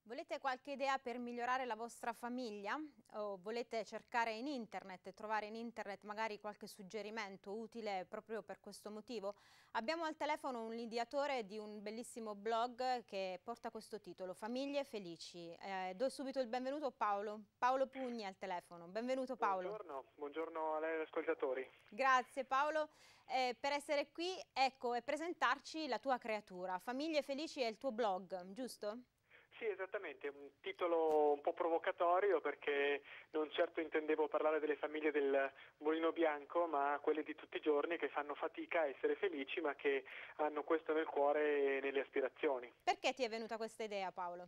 Volete qualche idea per migliorare la vostra famiglia? O volete cercare in internet e trovare in internet magari qualche suggerimento utile proprio per questo motivo? Abbiamo al telefono un ideatore di un bellissimo blog che porta questo titolo, Famiglie Felici. Do subito il benvenuto a Paolo Pugni al telefono. Benvenuto Paolo. Buongiorno a lei ascoltatori. Grazie Paolo per essere qui, ecco, e presentarci la tua creatura. Famiglie Felici è il tuo blog, giusto? Sì, esattamente, un titolo un po' provocatorio perché non certo intendevo parlare delle famiglie del Mulino Bianco, ma quelle di tutti i giorni che fanno fatica a essere felici, ma che hanno questo nel cuore e nelle aspirazioni. Perché ti è venuta questa idea, Paolo?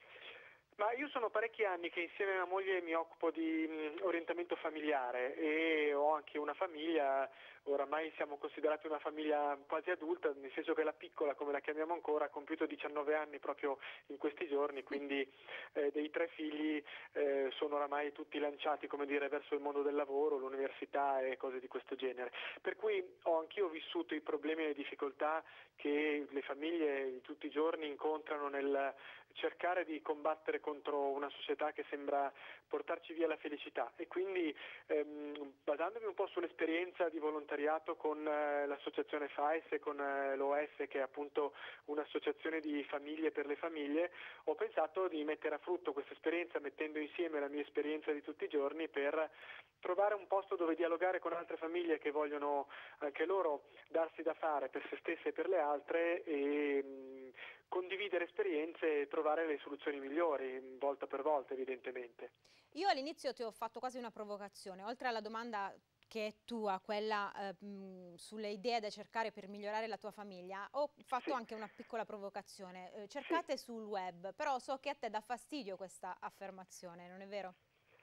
Ma io sono parecchi anni che insieme a mia moglie mi occupo di orientamento familiare e ho anche una famiglia, oramai siamo considerati una famiglia quasi adulta, nel senso che la piccola, come la chiamiamo ancora, ha compiuto 19 anni proprio in questi giorni, quindi dei 3 figli sono oramai tutti lanciati, come dire, verso il mondo del lavoro, l'università e cose di questo genere. Per cui ho anch'io vissuto i problemi e le difficoltà che le famiglie di tutti i giorni incontrano nel cercare di combattere contro una società che sembra portarci via la felicità e quindi basandomi un po' sull'esperienza di volontariato con l'associazione FAES e con l'OS, che è appunto un'associazione di famiglie per le famiglie, ho pensato di mettere a frutto questa esperienza mettendo insieme la mia esperienza di tutti i giorni per trovare un posto dove dialogare con altre famiglie che vogliono anche loro darsi da fare per se stesse e per le altre e condividere esperienze e trovare le soluzioni migliori volta per volta, evidentemente. Io all'inizio ti ho fatto quasi una provocazione, oltre alla domanda che è tua, quella sulle idee da cercare per migliorare la tua famiglia, ho fatto Sì, anche una piccola provocazione. sì. Cercate sul web, però so che a te dà fastidio questa affermazione, non è vero?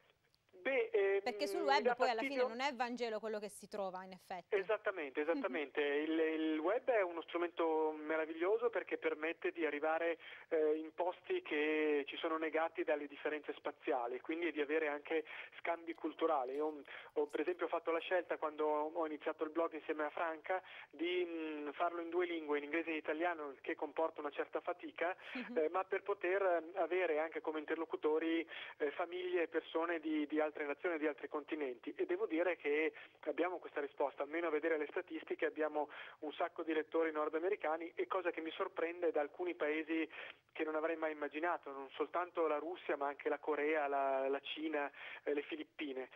Beh, Perché sul mi web dà poi alla fine fastidio. non è Vangelo quello che si trova, in effetti. Esattamente, esattamente. Il web è uno strumento meraviglioso perché permette di arrivare in posti che ci sono negati dalle differenze spaziali, quindi di avere anche scambi culturali. Io ho per esempio fatto la scelta quando ho iniziato il blog insieme a Franca di farlo in 2 lingue, in inglese e in italiano, il che comporta una certa fatica, ma per poter avere anche come interlocutori famiglie e persone di altre nazioni, di altri continenti. E devo dire che abbiamo questa risposta, almeno a vedere le statistiche abbiamo un sacco di lettori nordamericani e cosa che mi sorprende da alcuni paesi che non avrei mai immaginato, non soltanto la Russia ma anche la Corea, la Cina, le Filippine.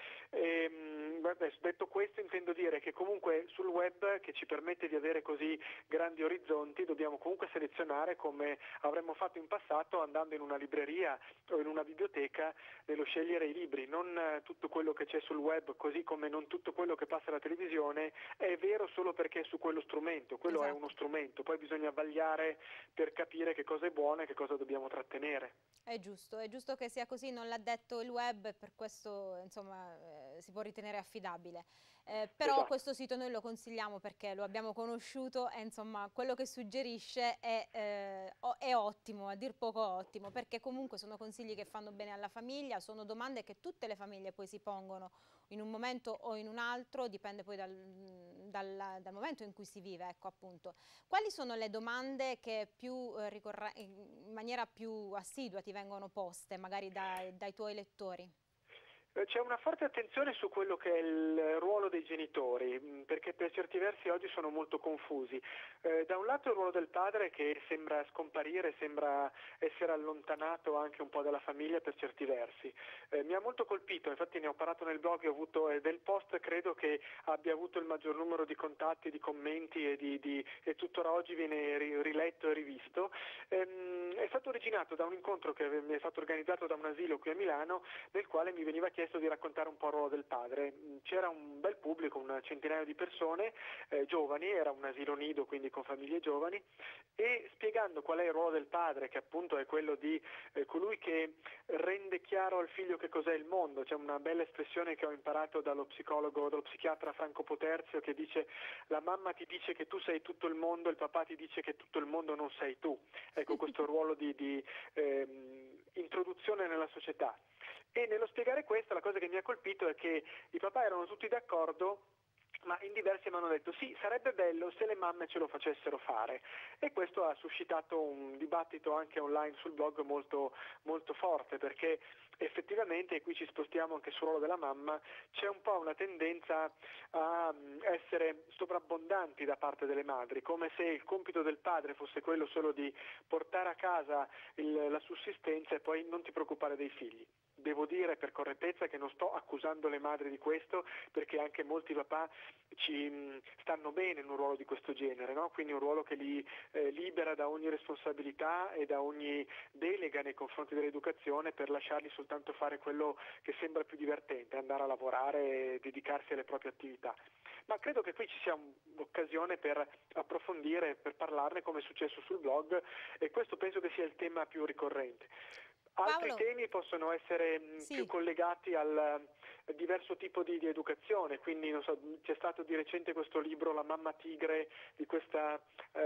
Detto questo intendo dire che comunque sul web, che ci permette di avere così grandi orizzonti, dobbiamo comunque selezionare come avremmo fatto in passato andando in una libreria o in una biblioteca nello scegliere i libri, non tutto quello che c'è sul web, così come non tutto quello che passa alla televisione è vero solo perché è su quello strumento, quello è uno Esatto. strumento, poi bisogna vagliare per capire che cosa è buono e che cosa dobbiamo trattenere. È giusto che sia così, non l'ha detto il web e per questo insomma, si può ritenere affidabile. Però Esatto. questo sito noi lo consigliamo perché lo abbiamo conosciuto e insomma quello che suggerisce è ottimo, a dir poco ottimo, perché comunque sono consigli che fanno bene alla famiglia, sono domande che tutte le famiglie poi si pongono in un momento o in un altro, dipende poi dal momento in cui si vive, ecco appunto. Quali sono le domande che in maniera più assidua ti vengono poste, magari dai tuoi lettori? C'è una forte attenzione su quello che è il ruolo dei genitori, perché per certi versi oggi sono molto confusi. Da un lato il ruolo del padre che sembra scomparire, sembra essere allontanato anche un po' dalla famiglia per certi versi. Mi ha molto colpito, infatti ne ho parlato nel blog, ho avuto del post credo che abbia avuto il maggior numero di contatti, di commenti e tuttora oggi viene riletto e rivisto. È stato originato da un incontro che mi è stato organizzato da un asilo qui a Milano, nel quale mi veniva chiesto di raccontare un po' il ruolo del padre. C'era un bel pubblico, un centinaio di persone giovani, era un asilo nido quindi con famiglie giovani, e spiegando qual è il ruolo del padre, che appunto è quello di colui che rende chiaro al figlio che cos'è il mondo. C'è una bella espressione che ho imparato dallo psichiatra Franco Poterzio, che dice: la mamma ti dice che tu sei tutto il mondo, il papà ti dice che tutto il mondo non sei tu. Ecco, questo ruolo di introduzione nella società. E nello spiegare questo la cosa che mi ha colpito è che i papà erano tutti d'accordo ma in diversi mi hanno detto sì, sarebbe bello se le mamme ce lo facessero fare, e questo ha suscitato un dibattito anche online sul blog molto, molto forte, perché effettivamente, e qui ci spostiamo anche sul ruolo della mamma, c'è un po' una tendenza a essere sovrabbondanti da parte delle madri, come se il compito del padre fosse quello solo di portare a casa la sussistenza e poi non ti preoccupare dei figli. Devo dire per correttezza che non sto accusando le madri di questo, perché anche molti papà ci stanno bene in un ruolo di questo genere, no? Quindi un ruolo che li libera da ogni responsabilità e da ogni delega nei confronti dell'educazione, per lasciarli soltanto fare quello che sembra più divertente, andare a lavorare e dedicarsi alle proprie attività. Ma credo che qui ci sia un'occasione per approfondire, per parlarne, come è successo sul blog, e questo penso che sia il tema più ricorrente. Altri Paolo, temi possono essere più sì. collegati al diverso tipo di educazione, quindi non so, c'è stato di recente questo libro La mamma tigre di questa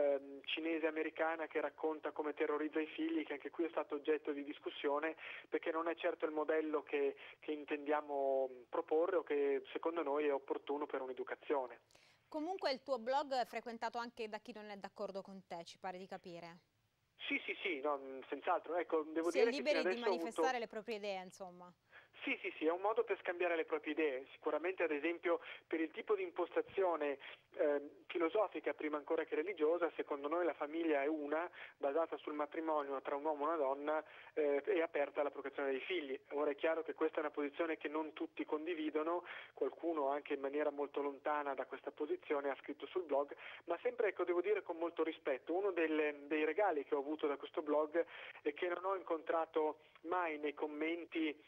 cinese americana che racconta come terrorizza i figli, che anche qui è stato oggetto di discussione, perché non è certo il modello che intendiamo proporre o che secondo noi è opportuno per un'educazione. Comunque il tuo blog è frequentato anche da chi non è d'accordo con te, ci pare di capire. Sì, sì, sì, no, senz'altro. Ecco, devo Si è dire che fino liberi di adesso ho manifestare avuto. le proprie idee, insomma. Sì, sì, sì, è un modo per scambiare le proprie idee. Sicuramente, ad esempio, per il tipo di impostazione filosofica, prima ancora che religiosa, secondo noi la famiglia è una, basata sul matrimonio tra un uomo e una donna, e aperta alla procreazione dei figli. Ora è chiaro che questa è una posizione che non tutti condividono, qualcuno anche in maniera molto lontana da questa posizione ha scritto sul blog, ma sempre, ecco, devo dire con molto rispetto. Uno dei regali che ho avuto da questo blog è che non ho incontrato mai nei commenti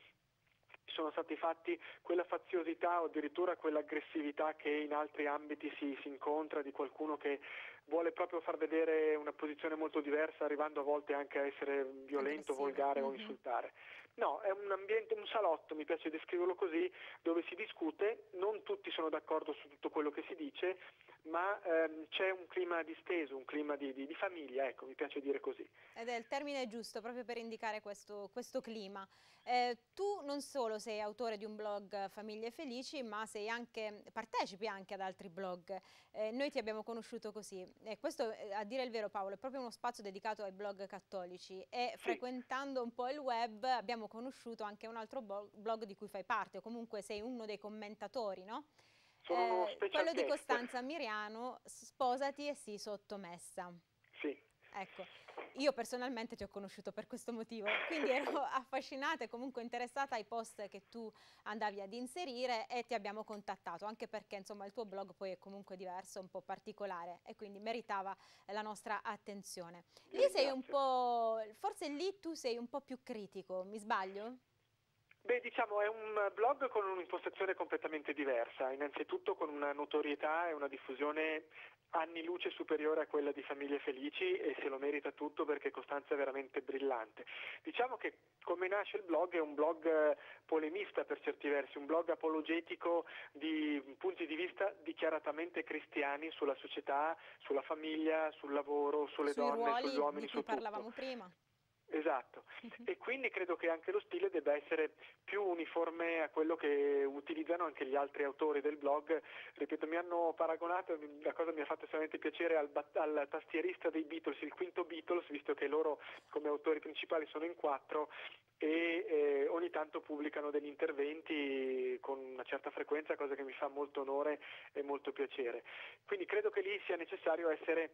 sono stati fatti quella faziosità o addirittura quell'aggressività che in altri ambiti si incontra, di qualcuno che vuole proprio far vedere una posizione molto diversa, arrivando a volte anche a essere violento, Aggressivo. volgare o Mhm. insultare. No, è un ambiente, un salotto, mi piace descriverlo così, dove si discute, non tutti sono d'accordo su tutto quello che si dice, ma c'è un clima disteso, un clima di famiglia, ecco, mi piace dire così. Ed è il termine giusto proprio per indicare questo clima. Tu non solo sei autore di un blog Famiglie Felici, ma partecipi anche ad altri blog. Noi ti abbiamo conosciuto così. E questo, a dire il vero, Paolo, è proprio uno spazio dedicato ai blog cattolici. E Sì, frequentando un po' il web abbiamo conosciuto anche un altro blog di cui fai parte, o comunque sei uno dei commentatori, no? sono uno special Quello di guest, Costanza Miriano, Sposati e sii sottomessa. sì. Ecco, io personalmente ti ho conosciuto per questo motivo, quindi ero affascinata e comunque interessata ai post che tu andavi ad inserire e ti abbiamo contattato, anche perché insomma il tuo blog poi è comunque diverso, un po' particolare e quindi meritava la nostra attenzione. Vi Lì sei un ringrazio. po', forse lì tu sei un po' più critico, mi sbaglio? Beh, diciamo, è un blog con un'impostazione completamente diversa, innanzitutto con una notorietà e una diffusione anni luce superiore a quella di Famiglie Felici, e se lo merita tutto perché Costanza è veramente brillante. Diciamo che come nasce il blog è un blog polemista per certi versi, un blog apologetico di punti di vista dichiaratamente cristiani sulla società, sulla famiglia, sul lavoro, sulle Sui donne, sugli ruoli di uomini, cui su tutto. parlavamo prima? Esatto, e quindi credo che anche lo stile debba essere più uniforme a quello che utilizzano anche gli altri autori del blog. Ripeto, mi hanno paragonato, la cosa mi ha fatto estremamente piacere, al tastierista dei Beatles, il quinto Beatles, visto che loro come autori principali sono in quattro, e ogni tanto pubblicano degli interventi con una certa frequenza, cosa che mi fa molto onore e molto piacere. Quindi credo che lì sia necessario essere,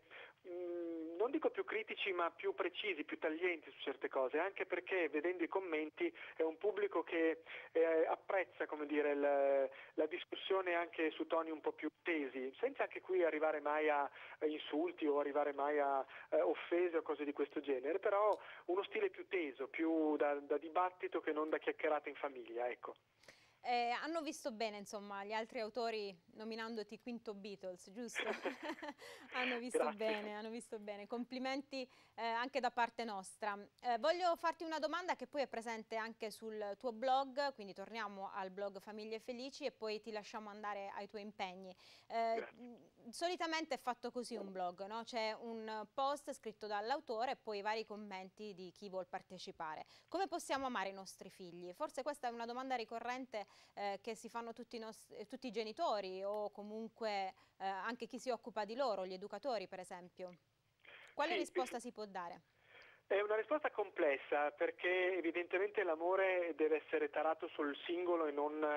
non dico più critici, ma più precisi, più taglienti su certe cose, anche perché vedendo i commenti è un pubblico che apprezza, come dire, la discussione anche su toni un po' più tesi, senza anche qui arrivare mai a insulti o arrivare mai a offese o cose di questo genere, però uno stile più teso, più da dibattito che non da chiacchierata in famiglia, ecco. Hanno visto bene, insomma, gli altri autori nominandoti quinto Beatles, giusto? Hanno visto Grazie. bene, hanno visto bene. Complimenti anche da parte nostra. Voglio farti una domanda che poi è presente anche sul tuo blog, quindi torniamo al blog Famiglie Felici e poi ti lasciamo andare ai tuoi impegni. Grazie. Solitamente è fatto così un blog, no? C'è un post scritto dall'autore e poi vari commenti di chi vuol partecipare. Come possiamo amare i nostri figli? Forse questa è una domanda ricorrente che si fanno tutti i genitori o comunque anche chi si occupa di loro, gli educatori per esempio. Quale Sì, risposta si può dare? è una risposta complessa perché evidentemente l'amore deve essere tarato sul singolo e non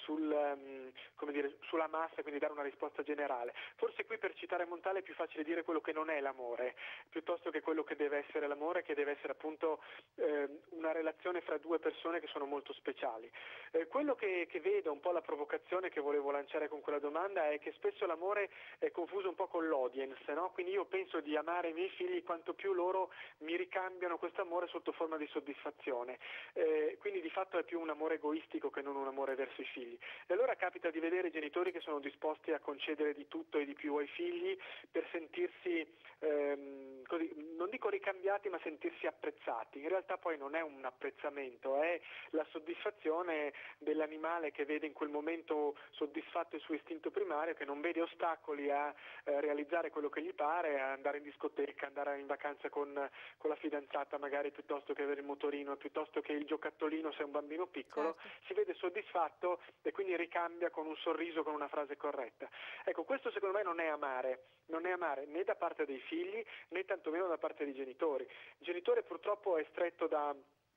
come dire, sulla massa, quindi dare una risposta generale. Forse qui per citare Montale è più facile dire quello che non è l'amore, piuttosto che quello che deve essere l'amore, che deve essere appunto una relazione fra due persone che sono molto speciali. Quello che vedo, un po' la provocazione che volevo lanciare con quella domanda, è che spesso l'amore è confuso un po' con l'audience, no? Quindi io penso di amare i miei figli quanto più loro mi ricambiano questo amore sotto forma di soddisfazione, quindi di fatto è più un amore egoistico che non un amore verso i figli. E allora capita di vedere genitori che sono disposti a concedere di tutto e di più ai figli per sentirsi, così, non dico ricambiati, ma sentirsi apprezzati. In realtà poi non è un apprezzamento, è la soddisfazione dell'animale che vede in quel momento soddisfatto il suo istinto primario, che non vede ostacoli a realizzare quello che gli pare, a andare in discoteca, andare in vacanza con la fidanzata magari, piuttosto che avere il motorino, piuttosto che il giocattolino se è un bambino piccolo, Certo. si vede soddisfatto e quindi ricambia con un sorriso, con una frase corretta. Ecco, questo secondo me non è amare né da parte dei figli né tantomeno da parte dei genitori. Il genitore purtroppo è stretto da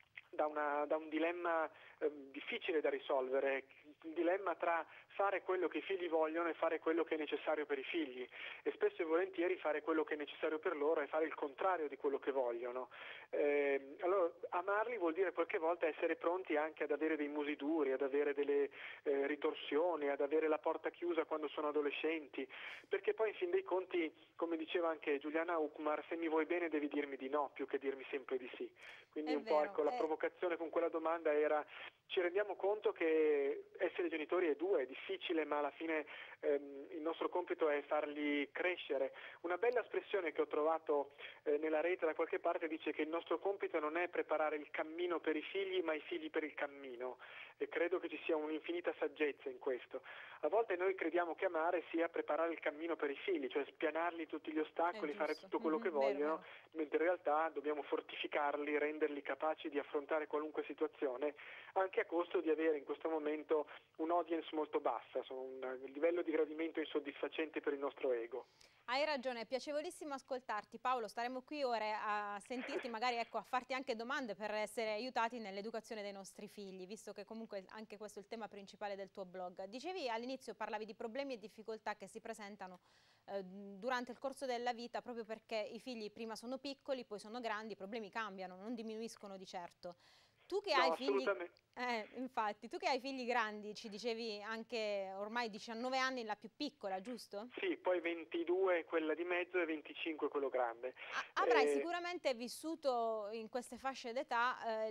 un dilemma difficile da risolvere, un dilemma tra fare quello che i figli vogliono e fare quello che è necessario per i figli, e spesso e volentieri fare quello che è necessario per loro e fare il contrario di quello che vogliono. Allora amarli vuol dire qualche volta essere pronti anche ad avere dei musi duri, ad avere delle ritorsioni, ad avere la porta chiusa quando sono adolescenti, perché poi in fin dei conti, come diceva anche Giuliana Huckmar, se mi vuoi bene devi dirmi di no più che dirmi sempre di sì. Quindi È un po' vero. ecco, la provocazione con quella domanda era: ci rendiamo conto che essere genitori è difficile, ma alla fine il nostro compito è farli crescere. Una bella espressione che ho trovato nella rete da qualche parte dice che il nostro compito non è preparare il cammino per i figli, ma i figli per il cammino, e credo che ci sia un'infinita saggezza in questo. A volte noi crediamo che amare sia preparare il cammino per i figli, cioè spianarli tutti gli È ostacoli, fare giusto. tutto quello che Vero, vogliono, vero. mentre in realtà dobbiamo fortificarli, renderli capaci di affrontare qualunque situazione, anche a costo di avere in questo momento un'audience molto bassa, un livello di gradimento insoddisfacente per il nostro ego. Hai ragione, è piacevolissimo ascoltarti Paolo, staremo qui ore a sentirti, magari ecco, a farti anche domande per essere aiutati nell'educazione dei nostri figli, visto che comunque anche questo è il tema principale del tuo blog. Dicevi all'inizio, parlavi di problemi e difficoltà che si presentano durante il corso della vita, proprio perché i figli prima sono piccoli, poi sono grandi, i problemi cambiano, non diminuiscono di certo. Tu che No, hai figli, assolutamente. infatti, tu che hai figli grandi, ci dicevi anche ormai 19 anni la più piccola, giusto? Sì, poi 22 quella di mezzo e 25 quello grande. Avrai sicuramente vissuto in queste fasce d'età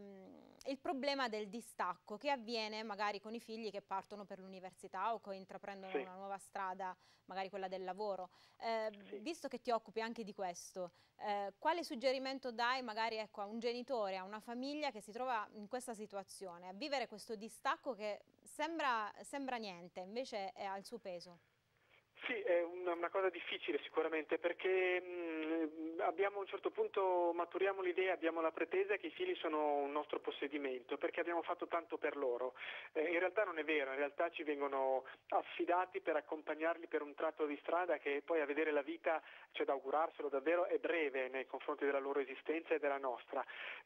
il problema del distacco che avviene magari con i figli che partono per l'università o che intraprendono Sì, una nuova strada, magari quella del lavoro. sì. Visto che ti occupi anche di questo, quale suggerimento dai magari ecco, a un genitore, a una famiglia che si trova in questa situazione, a vivere questo distacco che sembra niente, invece è al suo peso? Sì, è una cosa difficile sicuramente, perché abbiamo a un certo punto, maturiamo l'idea, abbiamo la pretesa che i figli sono un nostro possedimento, perché abbiamo fatto tanto per loro. In realtà non è vero, in realtà ci vengono affidati per accompagnarli per un tratto di strada che poi, a vedere la vita, c'è da augurarselo davvero, è breve nei confronti della loro esistenza e della nostra.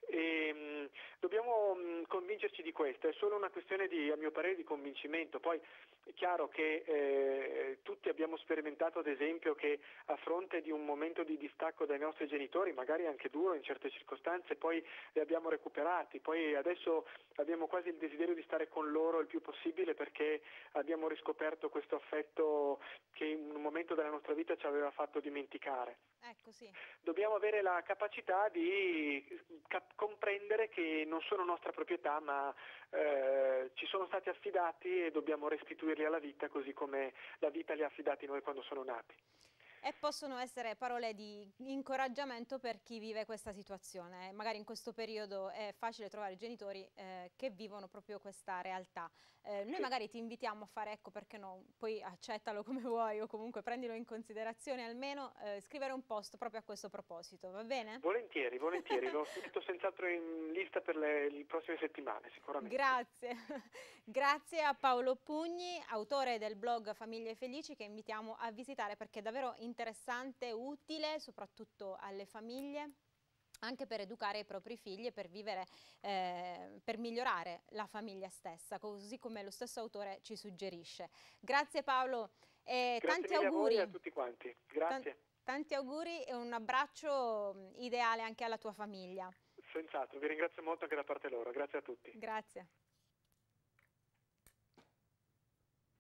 Dobbiamo convincerci di questo, è solo una questione a mio parere, di convincimento. Poi è chiaro che tutti abbiamo sperimentato, ad esempio, che a fronte di un momento di distacco dai nostri genitori, magari anche duro in certe circostanze, poi li abbiamo recuperati, poi adesso abbiamo quasi il desiderio di stare con loro il più possibile, perché abbiamo riscoperto questo affetto che in un momento della nostra vita ci aveva fatto dimenticare. Ecco, sì. Dobbiamo avere la capacità di comprendere che non sono nostra proprietà, ma ci sono stati affidati e dobbiamo restituirli alla vita, così come la vita li ha affidati noi quando sono nati. e possono essere parole di incoraggiamento per chi vive questa situazione. Magari in questo periodo è facile trovare genitori che vivono proprio questa realtà. Noi magari ti invitiamo a fare, ecco, perché no, poi accettalo come vuoi o comunque prendilo in considerazione, almeno scrivere un post proprio a questo proposito, va bene? Volentieri, lo metto senz'altro in lista per le prossime settimane, sicuramente. Grazie, grazie a Paolo Pugni, autore del blog Famiglie Felici, che invitiamo a visitare perché è davvero interessante, utile soprattutto alle famiglie, anche per educare i propri figli e per vivere, per migliorare la famiglia stessa, così come lo stesso autore ci suggerisce. Grazie Paolo e Grazie tanti mille a voi auguri. e a tutti quanti. Grazie. Tanti auguri e un abbraccio ideale anche alla tua famiglia. Senz'altro, vi ringrazio molto anche da parte loro. Grazie a tutti. Grazie.